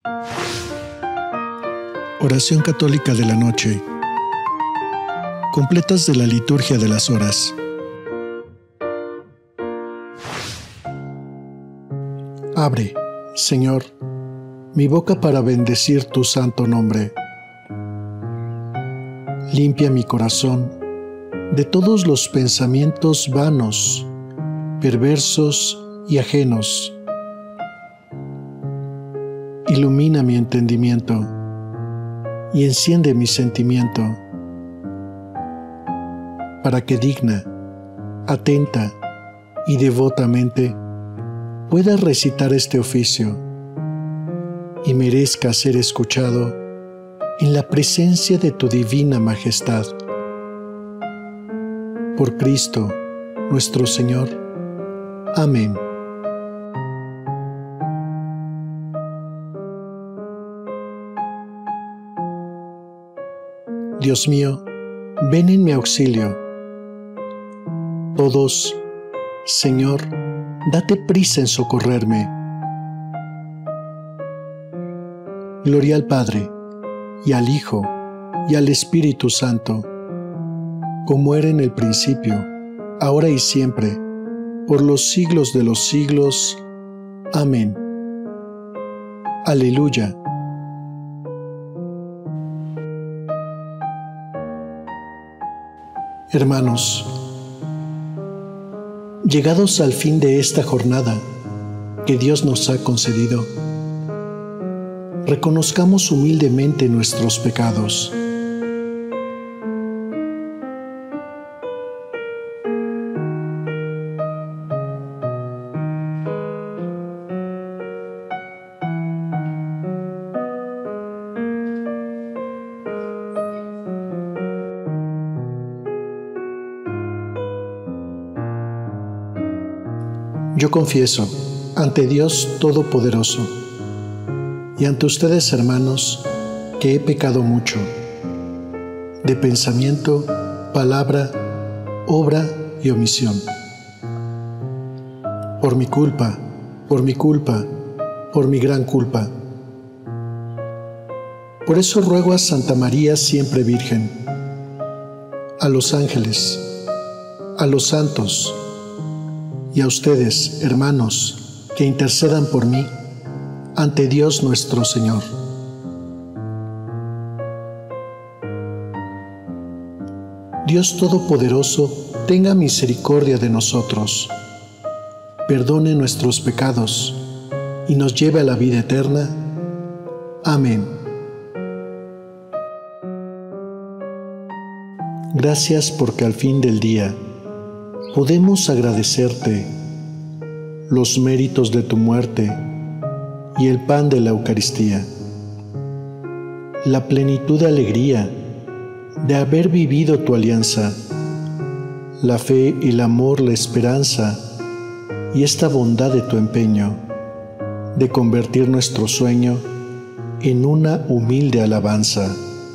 Oración católica de la noche. Completas de la liturgia de las horas. Abre, Señor, mi boca para bendecir tu santo nombre. Limpia mi corazón de todos los pensamientos vanos, perversos y ajenos. Ilumina mi entendimiento y enciende mi sentimiento, para que digna, atenta y devotamente pueda recitar este oficio y merezca ser escuchado en la presencia de tu divina majestad. Por Cristo, nuestro Señor. Amén. Dios mío, ven en mi auxilio. Todos, Señor, date prisa en socorrerme. Gloria al Padre, y al Hijo, y al Espíritu Santo, como era en el principio, ahora y siempre, por los siglos de los siglos. Amén. Aleluya. Hermanos, llegados al fin de esta jornada que Dios nos ha concedido, reconozcamos humildemente nuestros pecados. Yo confieso ante Dios Todopoderoso y ante ustedes, hermanos, que he pecado mucho, de pensamiento, palabra, obra y omisión. Por mi culpa, por mi gran culpa. Por eso ruego a Santa María siempre Virgen, a los ángeles, a los santos, y a ustedes, hermanos, que intercedan por mí ante Dios nuestro Señor. Dios Todopoderoso, tenga misericordia de nosotros, perdone nuestros pecados y nos lleve a la vida eterna. Amén. Gracias porque al fin del día podemos agradecerte los méritos de tu muerte y el pan de la Eucaristía, la plenitud de alegría de haber vivido tu alianza, la fe, el amor, la esperanza y esta bondad de tu empeño de convertir nuestro sueño en una humilde alabanza.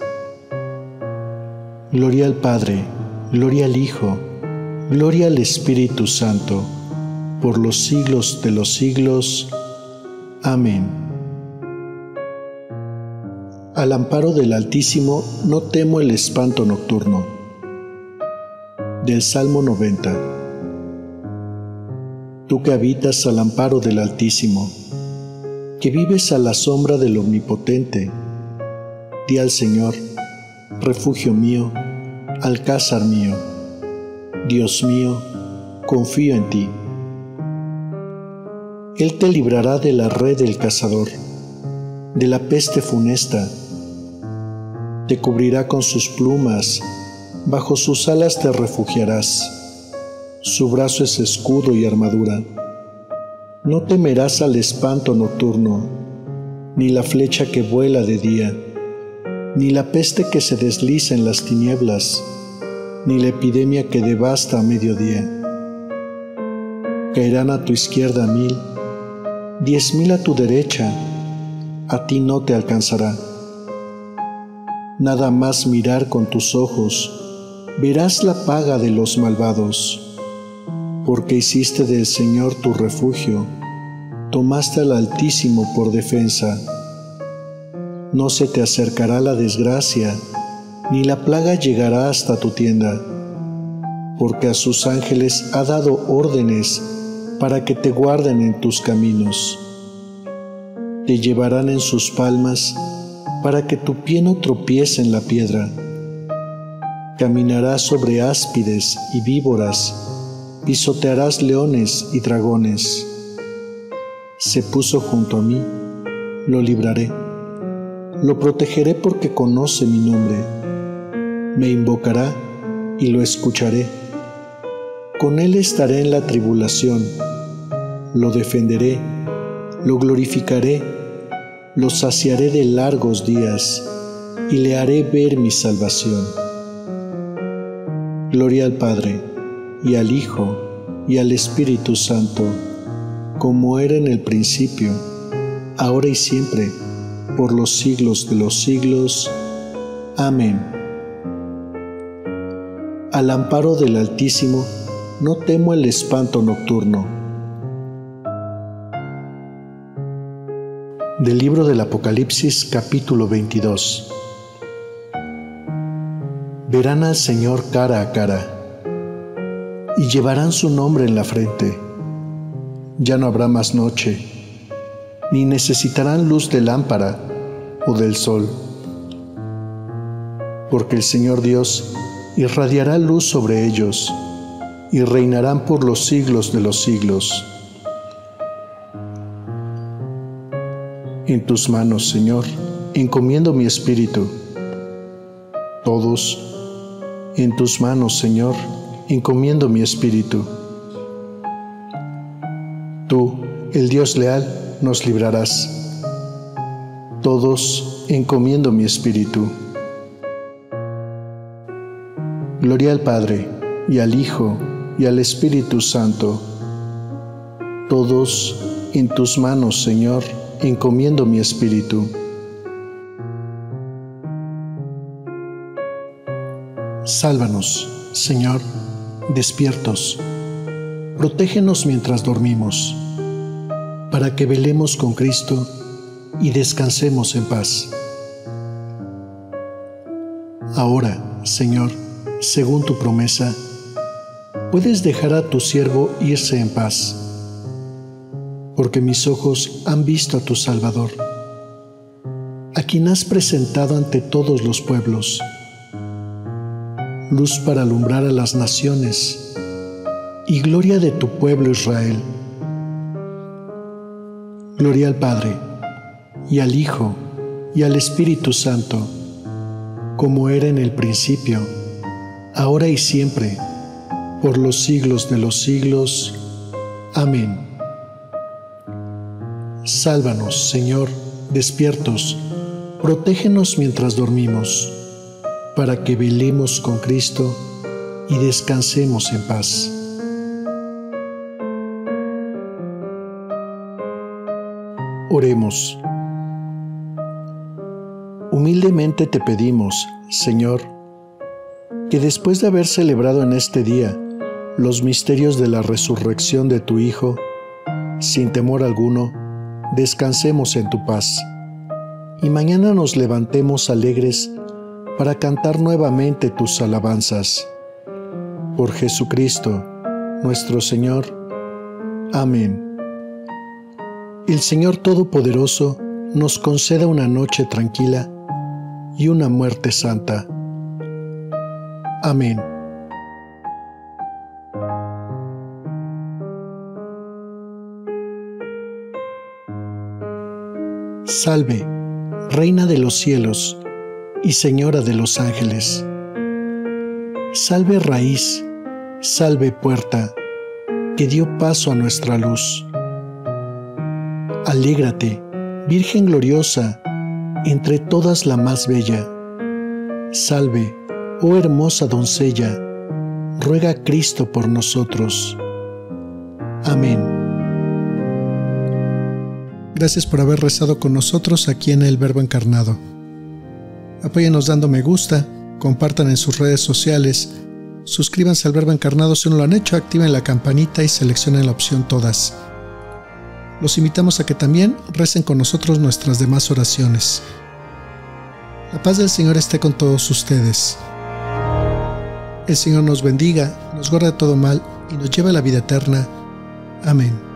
Gloria al Padre, gloria al Hijo, gloria al Espíritu Santo, por los siglos de los siglos. Amén. Al amparo del Altísimo no temo el espanto nocturno. Del Salmo 90. Tú que habitas al amparo del Altísimo, que vives a la sombra del Omnipotente, di al Señor, refugio mío, alcázar mío. Dios mío, confío en ti. Él te librará de la red del cazador, de la peste funesta. Te cubrirá con sus plumas, bajo sus alas te refugiarás. Su brazo es escudo y armadura. No temerás al espanto nocturno, ni la flecha que vuela de día, ni la peste que se desliza en las tinieblas, ni la epidemia que devasta a mediodía. Caerán a tu izquierda 1000, 10,000 a tu derecha, a ti no te alcanzará. Nada más mirar con tus ojos, verás la paga de los malvados, porque hiciste del Señor tu refugio, tomaste al Altísimo por defensa. No se te acercará la desgracia, ni la plaga llegará hasta tu tienda, porque a sus ángeles ha dado órdenes para que te guarden en tus caminos. Te llevarán en sus palmas para que tu pie no tropiece en la piedra. Caminarás sobre áspides y víboras, pisotearás leones y dragones. Se puso junto a mí, lo libraré. Lo protegeré porque conoce mi nombre. Me invocará y lo escucharé. Con él estaré en la tribulación. Lo defenderé, lo glorificaré, lo saciaré de largos días y le haré ver mi salvación. Gloria al Padre, y al Hijo, y al Espíritu Santo, como era en el principio, ahora y siempre, por los siglos de los siglos. Amén. Al amparo del Altísimo, no temo el espanto nocturno. Del libro del Apocalipsis, capítulo 22. Verán al Señor cara a cara, y llevarán su nombre en la frente. Ya no habrá más noche, ni necesitarán luz de lámpara o del sol, porque el Señor Dios irradiará luz sobre ellos, y reinarán por los siglos de los siglos. En tus manos, Señor, encomiendo mi espíritu. Todos, en tus manos, Señor, encomiendo mi espíritu. Tú, el Dios leal, nos librarás. Todos, encomiendo mi espíritu. Gloria al Padre, y al Hijo, y al Espíritu Santo. Todos, en tus manos, Señor, encomiendo mi espíritu. Sálvanos, Señor, despiertos. Protégenos mientras dormimos, para que velemos con Cristo y descansemos en paz. Ahora, Señor, según tu promesa, puedes dejar a tu siervo irse en paz, porque mis ojos han visto a tu Salvador, a quien has presentado ante todos los pueblos, luz para alumbrar a las naciones y gloria de tu pueblo Israel. Gloria al Padre, y al Hijo, y al Espíritu Santo, como era en el principio, ahora y siempre, por los siglos de los siglos. Amén. Sálvanos, Señor, despiertos, protégenos mientras dormimos, para que velemos con Cristo y descansemos en paz. Oremos. Humildemente te pedimos, Señor, que después de haber celebrado en este día los misterios de la resurrección de tu Hijo, sin temor alguno, descansemos en tu paz, y mañana nos levantemos alegres para cantar nuevamente tus alabanzas. Por Jesucristo, nuestro Señor. Amén. El Señor Todopoderoso nos conceda una noche tranquila y una muerte santa. Amén. Salve, Reina de los cielos y Señora de los ángeles. Salve raíz, salve puerta, que dio paso a nuestra luz. Alégrate, Virgen gloriosa, entre todas la más bella. Salve, oh hermosa doncella, ruega a Cristo por nosotros. Amén. Gracias por haber rezado con nosotros aquí en El Verbo Encarnado. Apóyenos dando me gusta, compartan en sus redes sociales, suscríbanse al Verbo Encarnado si no lo han hecho, activen la campanita y seleccionen la opción todas. Los invitamos a que también recen con nosotros nuestras demás oraciones. La paz del Señor esté con todos ustedes. El Señor nos bendiga, nos guarde de todo mal y nos lleve a la vida eterna. Amén.